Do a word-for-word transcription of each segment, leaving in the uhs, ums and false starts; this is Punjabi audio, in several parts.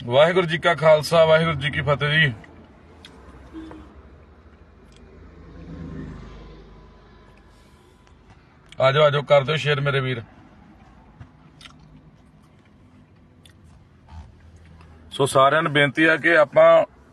वाहिगुरू जी का खालसा वाहिगुरू जी की फतेह जी। आजो आजो कर दो शेयर मेरे वीर। सो सारिਆਂ ਨੂੰ बेनती है कि ਆਪਾਂ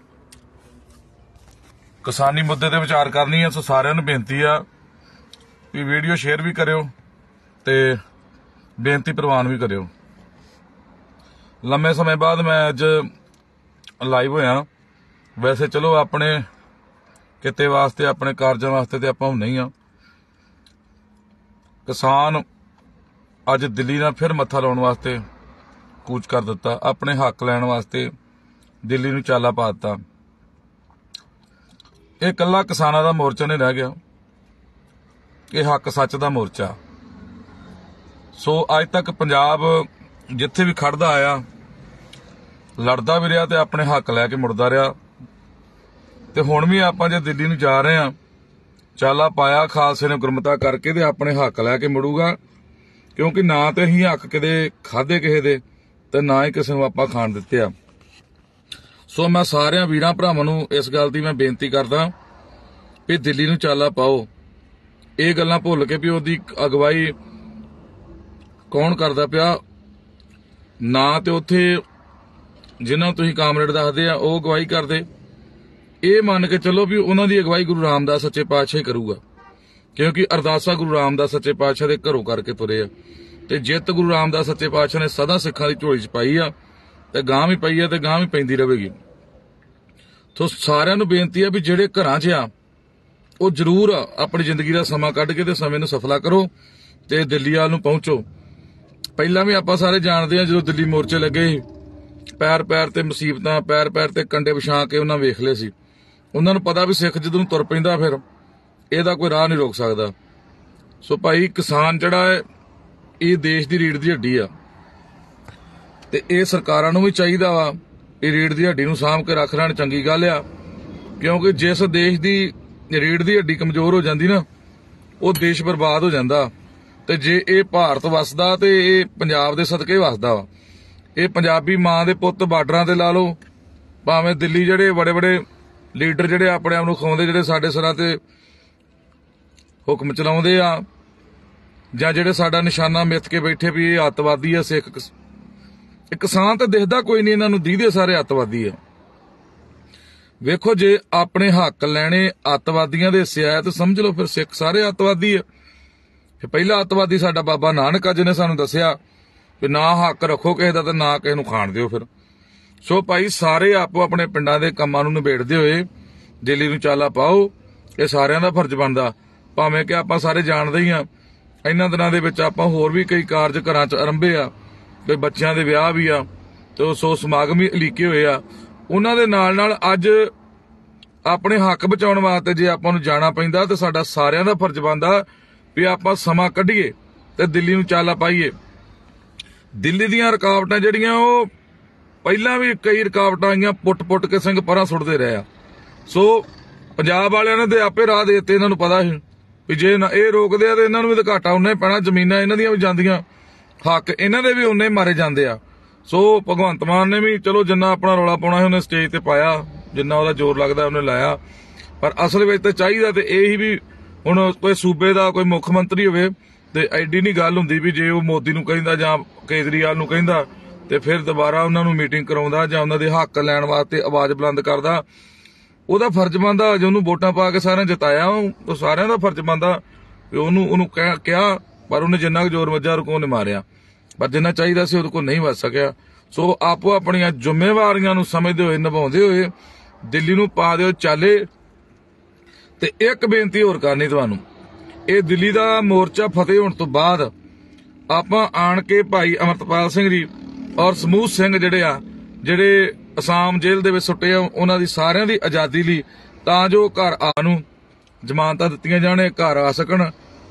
किसानी मुद्दे ते विचार करनी है। सो सारिਆਂ ਨੂੰ बेनती है कि वीडियो शेयर भी करियो ते बेनती प्रवान भी करियो। लंबे समय बाद मैं अज लाइव होया। वैसे चलो अपने किते वास्ते अपने कारजां वास्ते ते आपां नहीं आ। किसान अज दिल्ली नाल फिर मत्था लाउण वास्ते कूच कर दिता। अपने हक लैण वास्ते दिल्ली नूं चाला पा दिता। ये कल्ला किसानां दा मोर्चा नहीं रह गया, ये हक सच दा मोर्चा। सो अज तक पंजाब जिथे भी खड़दा आया लड़दा भी रहा ते अपने हक लैके मुड़दा रहा। ते हुण भी आपां जे दिल्ली नूं जा रहे हां, चाला पाया खालसे ने गुरमता करके ते अपने हक लैके मुड़ूगा, क्योंकि ना तो असीं हक किते खाधे किसे दे ते ना ही किसे नूं आपां खाण दित्ते आ। सो मैं सारियां वीरां भरावां नूं इस गल दी मैं बेनती करदा भी दिल्ली नूं चाला पाओ। ये गल्लां भुल के भी ओहदी अगवाई कौन करदा पिया, ना ते उत्थे जिन्हां तुसीं कामरेड दसदे आ ओह अगवाई करदे। ये मन के चलो भी उन्हां दी अगवाई गुरु रामदास सच्चे पातशाह ही करूगा, क्योंकि अरदासा गुरु रामदास सच्चे पातशाह दे घरों करके तुरे आ। ते जित गुरु रामदास सच्चे पातशाह ने सदा सिखां दी झोली च पाई आ ते गां भी पई आ ते गां भी पैंदी रहेगी। तो सारिਆਂ ਨੂੰ बेनती है भी ਜਿਹੜੇ ਘਰਾਂ 'ਚ ਆ ਉਹ ਜ਼ਰੂਰ ਆਪਣੀ ਜ਼ਿੰਦਗੀ ਦਾ ਸਮਾਂ ਕੱਢ ਕੇ ਤੇ ਸਮੇਂ ਨੂੰ ਸਫਲਾ ਕਰੋ ਤੇ ਦਿੱਲੀ ਵਾਲ ਨੂੰ ਪਹੁੰਚੋ। ਪਹਿਲਾਂ ਵੀ ਆਪਾਂ ਸਾਰੇ ਜਾਣਦੇ ਆ ਜਦੋਂ ਦਿੱਲੀ ਮੋਰਚੇ ਲੱਗੇ ਪੈਰ ਪੈਰ ਤੇ ਮੁਸੀਬਤਾਂ ਪੈਰ ਪੈਰ ਤੇ ਕੰਡੇ ਵਿਛਾ ਕੇ ਉਹਨਾਂ ਵੇਖ ਲਏ ਸੀ। ਉਹਨਾਂ ਨੂੰ ਪਤਾ ਵੀ ਸਿੱਖ ਜਦੋਂ ਨੂੰ ਤੁਰ ਪੈਂਦਾ ਫਿਰ ਇਹਦਾ ਕੋਈ ਰਾਹ ਨਹੀਂ ਰੋਕ ਸਕਦਾ। ਸੋ ਭਾਈ ਕਿਸਾਨ ਜਿਹੜਾ ਹੈ ਇਹ ਦੇਸ਼ ਦੀ ਰੀੜ ਦੀ ਹੱਡੀ ਆ ਤੇ ਇਹ ਸਰਕਾਰਾਂ ਨੂੰ ਵੀ ਚਾਹੀਦਾ ਵਾ ਇਹ ਰੀੜ ਦੀ ਹੱਡੀ ਨੂੰ ਸਾਂਭ ਕੇ ਰੱਖ ਲੈਣ। ਚੰਗੀ ਗੱਲ ਆ, ਕਿਉਂਕਿ ਜਿਸ ਦੇਸ਼ ਦੀ ਰੀੜ ਦੀ ਹੱਡੀ ਕਮਜ਼ੋਰ ਹੋ ਜਾਂਦੀ ਨਾ ਉਹ ਦੇਸ਼ ਬਰਬਾਦ ਹੋ ਜਾਂਦਾ। ਤੇ ਜੇ ਇਹ ਭਾਰਤ ਵਸਦਾ ਤੇ ਇਹ ਪੰਜਾਬ ਦੇ ਸਦਕੇ ਵਸਦਾ ਵਾ। ਇਹ ਪੰਜਾਬੀ ਮਾਂ ਦੇ ਪੁੱਤ ਬਾਰਡਰਾਂ ਤੇ ਲਾ ਲਓ, ਭਾਵੇਂ ਦਿੱਲੀ ਜਿਹੜੇ ਬੜੇ ਬੜੇ ਲੀਡਰ ਜਿਹੜੇ ਆਪਣੇ ਆਪ ਨੂੰ ਖਾਉਂਦੇ ਜਿਹੜੇ ਸਾਡੇ ਸਿਰਾਂ ਤੇ ਹੁਕਮ ਚਲਾਉਂਦੇ ਆ ਜਾਂ ਜਿਹੜੇ ਸਾਡਾ ਨਿਸ਼ਾਨਾ ਮਿੱਥ ਕੇ ਬੈਠੇ ਵੀ ਇਹ ਅੱਤਵਾਦੀ ਆ ਸਿੱਖ, ਇਹ ਕਿਸਾਨ ਤਾਂ ਦਿਖਦਾ ਕੋਈ ਨਹੀਂ, ਇਹਨਾਂ ਨੂੰ ਦੀਦੇ ਸਾਰੇ ਅੱਤਵਾਦੀ ਆ। ਵੇਖੋ ਜੇ ਆਪਣੇ ਹੱਕ ਲੈਣੇ ਅੱਤਵਾਦੀਆਂ ਦੇ ਹਿੱਸੇ ਆਇਆ ਤਾਂ ਸਮਝ ਲਓ ਫਿਰ ਸਿੱਖ ਸਾਰੇ ਅੱਤਵਾਦੀ ਆ। ਪਹਿਲਾ ਅੱਤਵਾਦੀ ਸਾਡਾ ਬਾਬਾ ਨਾਨਕ ਆ ਜਿਹਨੇ ਸਾਨੂੰ ਦੱਸਿਆ ਕਿ ਨਾ ਹੱਕ ਰੱਖੋ ਕਿਸੇ ਦਾ ਤੇ ਨਾ ਕਿਸੇ ਨੂੰ ਖਾਣ ਦਿਓ। ਫਿਰ ਸੋ ਭਾਈ ਸਾਰੇ ਆਪੋ ਆਪਣੇ ਪਿੰਡਾਂ ਦੇ ਕੰਮਾਂ ਨੂੰ ਨਿਬੇੜਦੇ ਹੋਏ ਦਿੱਲੀ ਨੂੰ ਚਾਲਾ ਪਾਓ। ਇਹ ਸਾਰਿਆਂ ਦਾ ਫਰਜ਼ ਬਣਦਾ। ਭਾਵੇਂ ਕਿ ਆਪਾਂ ਸਾਰੇ ਜਾਣਦੇ ਹੀ ਆ ਇਹਨਾਂ ਦਿਨਾਂ ਦੇ ਵਿੱਚ ਆਪਾਂ ਹੋਰ ਵੀ ਕਈ ਕਾਰਜ ਘਰਾਂ 'ਚ ਆਰੰਭੇ ਆ, ਤੇ ਬੱਚਿਆਂ ਦੇ ਵਿਆਹ ਵੀ ਆ ਤੇ ਸੋ ਸਮਾਗਮ ਵੀ ਉਲੀਕੇ ਹੋਏ ਆ। ਉਹਨਾਂ ਦੇ ਨਾਲ ਨਾਲ ਅੱਜ ਆਪਣੇ ਹੱਕ ਬਚਾਉਣ ਵਾਸਤੇ ਜੇ ਆਪਾਂ ਨੂੰ ਜਾਣਾ ਪੈਂਦਾ ਤੇ ਸਾਡਾ ਸਾਰਿਆਂ ਦਾ ਫਰਜ਼ ਬਣਦਾ ਵੀ ਆਪਾਂ ਸਮਾਂ ਕੱਢੀਏ ਤੇ ਦਿੱਲੀ ਨੂੰ ਚਾਲਾ ਪਾਈਏ। ਦਿੱਲੀ ਦੀਆਂ ਰੁਕਾਵਟਾਂ ਜਿਹੜੀਆਂ ਉਹ ਪਹਿਲਾਂ ਵੀ ਕਈ ਰੁਕਾਵਟਾਂ ਆਈਆਂ, ਪੁੱਟ ਪੁੱਟ ਕੇ ਸਿੰਘ ਪਰਾਂ ਸੁੱਟਦੇ ਰਹੇ ਆ। ਸੋ ਪੰਜਾਬ ਵਾਲਿਆਂ ਨੇ ਤੇ ਆਪੇ ਰਾਹ ਦੇ ਦਿੱਤੇ। ਇਹਨਾਂ ਨੂੰ ਪਤਾ ਸੀ ਵੀ ਜੇ ਇਹ ਰੋਕਦੇ ਆ ਤੇ ਇਹਨਾਂ ਨੂੰ ਵੀ ਤਾਂ ਘਾਟਾ ਉਨਾ ਹੀ ਪੈਣਾ। ਜ਼ਮੀਨਾਂ ਇਹਨਾਂ ਦੀਆਂ ਵੀ ਜਾਂਦੀਆਂ, ਹੱਕ ਇਹਨਾਂ ਦੇ ਵੀ ਉਨੇ ਮਾਰੇ ਜਾਂਦੇ ਆ। ਸੋ ਭਗਵੰਤ ਮਾਨ ਨੇ ਵੀ ਚਲੋ ਜਿੰਨਾ ਆਪਣਾ ਰੌਲਾ ਪਾਉਣਾ ਸੀ ਉਹਨੇ ਸਟੇਜ ਤੇ ਪਾਇਆ, ਜਿੰਨਾ ਉਹਦਾ ਜ਼ੋਰ ਲੱਗਦਾ ਉਹਨੇ ਲਾਇਆ। ਪਰ ਅਸਲ ਵਿੱਚ ਤਾਂ ਚਾਹੀਦਾ ਤੇ ਇਹ ਹੀ ਵੀ ਹੁਣ ਕੋਈ ਸੂਬੇ ਦਾ ਕੋਈ ਮੁੱਖ ਮੰਤਰੀ ਹੋਵੇ ਤੇ ਐਡੀ ਨਹੀਂ ਗੱਲ ਹੁੰਦੀ ਵੀ ਜੇ ਉਹ ਮੋਦੀ ਨੂੰ ਕਹਿੰਦਾ ਜਾਂ ਕੇਜਰੀਵਾਲ ਨੂੰ ਕਹਿੰਦਾ ਤੇ ਫਿਰ ਦੁਬਾਰਾ ਉਹਨਾਂ ਨੂੰ ਮੀਟਿੰਗ ਕਰਾਉਂਦਾ ਜਾਂ ਉਹਨਾਂ ਦੇ ਹੱਕ ਲੈਣ ਵਾਸਤੇ ਆਵਾਜ਼ ਬੁਲੰਦ ਕਰਦਾ। ਉਹਦਾ ਫਰਜ਼ ਬਣਦਾ ਜੇ ਉਹਨੂੰ ਵੋਟਾਂ ਪਾ ਕੇ ਸਾਰਿਆਂ ਜਿਤਾਇਆ ਉਹ ਸਾਰਿਆਂ ਦਾ ਫਰਜ਼ ਬਣਦਾ ਵੀ ਉਹਨੂੰ ਉਹਨੂੰ ਕਿਹਾ, ਪਰ ਉਹਨੇ ਜਿੰਨਾ ਕੁ ਜ਼ੋਰ ਵੱਜਾ ਰੁਕੋ ਉਹਨੇ ਮਾਰਿਆ, ਪਰ ਜਿੰਨਾ ਚਾਹੀਦਾ ਸੀ ਉਹਦੇ ਕੋਲ ਨਹੀਂ ਵੱਜ ਸਕਿਆ। ਸੋ ਆਪੋ ਆਪਣੀਆਂ ਜ਼ਿੰਮੇਵਾਰੀਆਂ ਨੂੰ ਸਮਝਦੇ ਹੋਏ ਨਿਭਾਉਂਦੇ ਹੋਏ ਦਿੱਲੀ ਨੂੰ ਪਾ ਦਿਓ ਚਾਲੇ। ਤੇ ਇੱਕ ਬੇਨਤੀ ਹੋਰ ਕਰਨੀ ਤੁਹਾਨੂੰ, ਇਹ ਦਿੱਲੀ ਦਾ ਮੋਰਚਾ ਫਤਿਹ ਹੋਣ ਤੋਂ ਬਾਅਦ ਆਪਾਂ ਆਣ ਕੇ ਭਾਈ ਅਮਰਤਪਾਲ ਸਿੰਘ ਜੀ ਔਰ ਸਮੂਹ ਸਿੰਘ ਜਿਹੜੇ ਆ ਜਿਹੜੇ ਅਸਾਮ ਜੇਲ੍ਹ ਦੇ ਵਿੱਚ ਸੁੱਟੇ ਆ ਉਹਨਾਂ ਦੀ ਸਾਰਿਆਂ ਦੀ ਆਜ਼ਾਦੀ ਲਈ ਤਾਂ ਜੋ ਘਰ ਆ ਨੂੰ ਜ਼ਮਾਨਤਾਂ ਦਿੱਤੀਆਂ ਜਾਣ, ਘਰ ਆ ਸਕਣ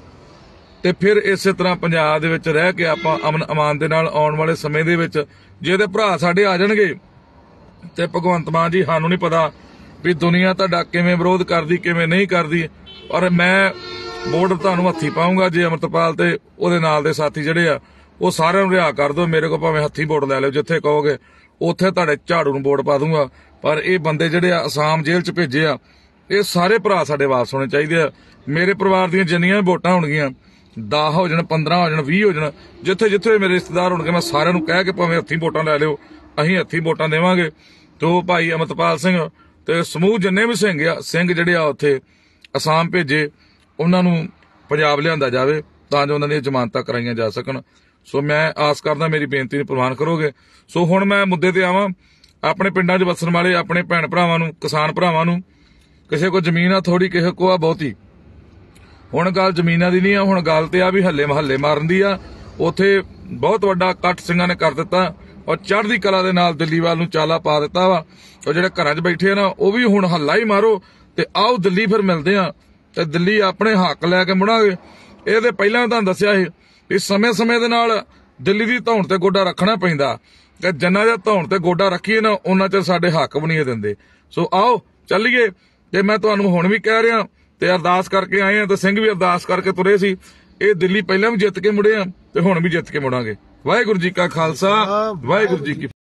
ਤੇ ਫਿਰ ਇਸੇ ਤਰ੍ਹਾਂ ਪੰਜਾਬ ਦੇ ਵਿੱਚ ਰਹਿ ਕੇ ਆਪਾਂ ਅਮਨ ਅਮਾਨ ਦੇ ਨਾਲ ਆਉਣ ਵਾਲੇ ਸਮੇਂ ਦੇ ਵਿੱਚ ਜਿਹਦੇ ਭਰਾ ਸਾਡੇ ਆ ਜਾਣਗੇ ਤੇ ਭਗਵੰਤ ਮਾਨ ਜੀ ਸਾਨੂੰ ਨਹੀਂ ਪਤਾ ਵੀ ਦੁਨੀਆ ਤੁਹਾਡਾ ਕਿਵੇਂ ਵਿਰੋਧ ਕਰਦੀ ਕਿਵੇਂ ਨਹੀਂ ਕਰਦੀ। ਔਰ ਮੈਂ ਵੋਟ ਤੁਹਾਨੂੰ ਹੱਥੀ ਪਾਉਂਗਾ ਜੇ ਅਮਰਤਪਾਲ ਤੇ ਉਹਦੇ ਨਾਲ ਦੇ ਸਾਥੀ ਜਿਹੜੇ ਆ ਉਹ ਸਾਰਿਆਂ ਨੂੰ ਰਿਹਾ ਕਰ ਦਿਓ। ਮੇਰੇ ਕੋਲ ਭਾਵੇਂ ਹੱਥੀ ਵੋਟ ਲੈ ਲਿਓ, ਜਿੱਥੇ ਕਹੋਗੇ ਉੱਥੇ ਤੁਹਾਡੇ ਝਾੜੂ ਨੂੰ ਵੋਟ ਪਾ ਦੂੰਗਾ। ਪਰ ਇਹ ਬੰਦੇ ਜਿਹੜੇ ਆ ਅਸਾਮ ਜੇਲ੍ਹ 'ਚ ਭੇਜੇ ਆ, ਇਹ ਸਾਰੇ ਭਰਾ ਸਾਡੇ ਵਾਪਸ ਹੋਣੇ ਚਾਹੀਦੇ ਆ। ਮੇਰੇ ਪਰਿਵਾਰ ਦੀਆਂ ਜਿੰਨੀਆਂ ਵੀ ਵੋਟਾਂ ਹੋਣਗੀਆਂ, ਦਸ ਹੋ ਜਾਣ, ਪੰਦਰਾਂ ਹੋ ਜਾਣ, ਵੀਹ ਹੋ ਜਾਣ, ਜਿੱਥੇ ਜਿੱਥੇ ਮੇਰੇ ਰਿਸ਼ਤੇਦਾਰ ਹੋਣਗੇ, ਮੈਂ ਸਾਰਿਆਂ ਨੂੰ ਕਹਿ ਕੇ ਭਾਵੇਂ ਹੱਥੀਂ ਵੋਟਾਂ ਲੈ ਲਿਓ, ਅਸੀਂ ਹੱਥੀਂ ਵੋਟਾਂ ਦੇਵਾਂਗੇ। ਤੇ ਉਹ ਭਾਈ ਅਮਰਤਪਾਲ ਸਿੰਘ ਤੇ ਸਮੂਹ ਜਿੰਨੇ ਵੀ ਸਿੰਘ ਆ ਸਿੰਘ ਜਿਹੜੇ ਆ ਉੱਥੇ ਅਸਾਮ ਭੇਜੇ, ਉਹਨਾਂ ਨੂੰ ਪੰਜਾਬ ਲਿਆਂਦਾ ਜਾਵੇ ਤਾਂ ਜੋ ਉਹਨਾਂ ਦੀਆਂ ਜ਼ਮਾਨਤਾਂ ਕਰਾਈਆਂ ਜਾ ਸਕਣ। ਸੋ ਮੈਂ ਆਸ ਕਰਦਾ ਮੇਰੀ ਬੇਨਤੀ ਨੂੰ ਪ੍ਰਵਾਨ ਕਰੋਗੇ। ਸੋ ਹੁਣ ਮੈਂ ਮੁੱਦੇ ਤੇ ਆਵਾਂ। ਆਪਣੇ ਪਿੰਡਾਂ 'ਚ ਵਸਣ ਵਾਲੇ ਆਪਣੇ ਭੈਣ ਭਰਾਵਾਂ ਨੂੰ, ਕਿਸਾਨ ਭਰਾਵਾਂ ਨੂੰ, ਕਿਸੇ ਕੋ ਜ਼ਮੀਨ ਆ ਥੋੜੀ, ਕਿਸੇ ਕੋ ਆ ਬਹੁਤੀ। ਹੁਣ ਗੱਲ ਜ਼ਮੀਨਾਂ ਦੀ ਨਹੀਂ ਆ, ਹੁਣ ਗੱਲ ਤੇ ਆ ਵੀ ਹੱਲੇ ਮਹੱਲੇ ਮਾਰਨ ਦੀ ਆ। ਉੱਥੇ ਬਹੁਤ ਵੱਡਾ ਇਕੱਠ ਸਿੰਘਾਂ ਨੇ ਕਰ ਦਿੱਤਾ ਔਰ ਚੜ੍ਹਦੀ ਕਲਾ ਦੇ ਨਾਲ ਦਿੱਲੀ ਵੱਲ ਨੂੰ ਚਾਲਾ ਪਾ ਦਿੱਤਾ ਵਾ। ਉਹ ਜਿਹੜੇ ਘਰਾਂ 'ਚ ਬੈਠੇ ਆ ਨਾ, ਉਹ ਵੀ ਹੁਣ ਹੱਲਾ ਹੀ ਮਾਰੋ ਤੇ ਆਓ ਦਿੱਲੀ ਫਿਰ ਮਿਲਦੇ ਆ ਤੇ ਦਿੱਲੀ ਆਪਣੇ ਹੱਕ ਲੈ ਕੇ ਮੁੜਾਂਗੇ। ਇਹਦੇ ਪਹਿਲਾਂ ਤੁਹਾਨੂੰ ਦੱਸਿਆ ਸੀ ਵੀ ਸਮੇਂ ਸਮੇਂ ਦੇ ਨਾਲ ਦਿੱਲੀ ਦੀ ਧੌਣ ਤੇ ਗੋਡਾ ਰੱਖਣਾ ਪੈਂਦਾ ਤੇ ਜਿੰਨਾ ਦੇ ਧੌਣ ਤੇ ਗੋਡਾ ਰੱਖੀਏ ਨਾ, ਉਹਨਾਂ ਚਿਰ ਸਾਡੇ ਹੱਕ ਵੀ ਨਹੀਂ ਦਿੰਦੇ। ਸੋ ਆਓ ਚੱਲੀਏ। ਤੇ ਮੈਂ ਤੁਹਾਨੂੰ ਹੁਣ ਵੀ ਕਹਿ ਰਿਹਾ ਤੇ ਅਰਦਾਸ ਕਰਕੇ ਆਏ ਆ ਤੇ ਸਿੰਘ ਵੀ ਅਰਦਾਸ ਕਰਕੇ ਤੁਰੇ ਸੀ। ਇਹ ਦਿੱਲੀ ਪਹਿਲਾਂ ਵੀ ਜਿੱਤ ਕੇ ਮੁੜੇ ਆ ਤੇ ਹੁਣ ਵੀ ਜਿੱਤ ਕੇ ਮੁੜਾਂਗੇ। ਵਾਹਿਗੁਰੂ ਜੀ ਕਾ ਖਾਲਸਾ, ਵਾਹਿਗੁਰੂ ਜੀ ਕੀ